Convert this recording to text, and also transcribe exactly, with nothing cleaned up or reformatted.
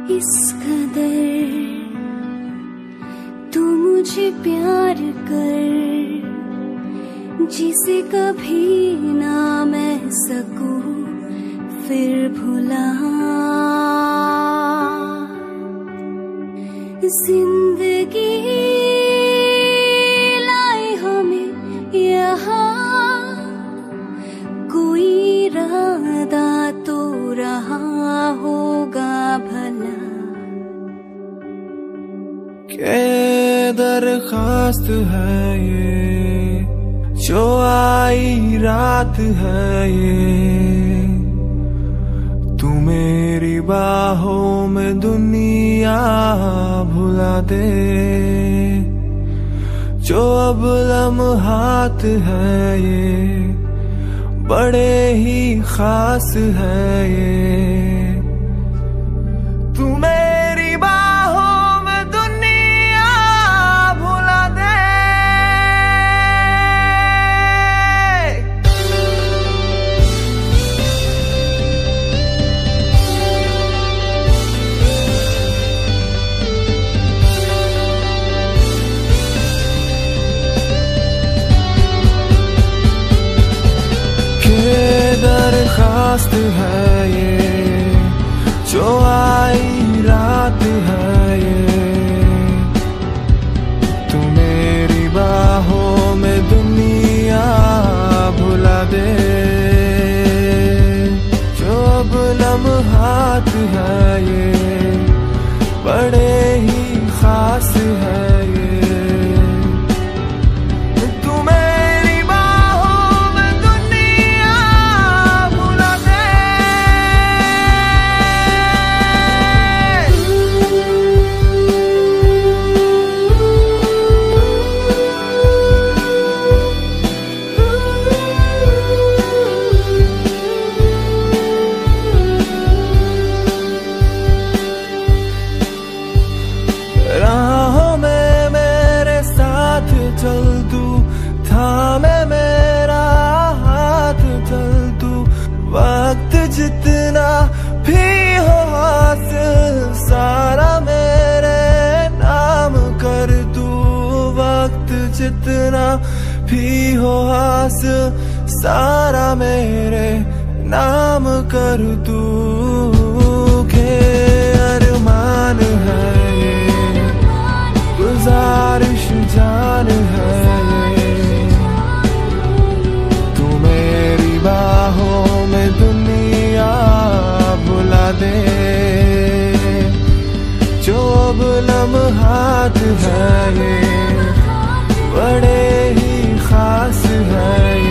इस कदर तू मुझे प्यार कर, जिसे कभी ना मैं सकूं फिर भुला। जिंदगी लाए हमें यहाँ, कोई इरादा तो रहा होगा भला। के दरखास्त है ये जो आई रात है ये, तू मेरी बाहों में दुनिया भुला दे। जो अब लम्हात है ये बड़े ही खास है ये, तू मेरी बाहों में दुनिया भुला दे। दरखास्त है ये जो आई रात है ये, तू मेरी बाहों में दुनिया भुला दे। जो अब लम्हात है ये बड़े ही खास है ये, राहों में मेरे साथ चल तू, थामे मेरा हाथ चल तू। वक्त जितना भी हो हासिल सारा मेरे नाम कर तू। वक्त जितना भी हो हासिल सारा मेरे नाम कर तू। के अरमान है गुजारिश जान है ये, तू मेरी बाहों में दुनिया भुला दे। जो अब लम्हात है ये बड़े ही खास है ये,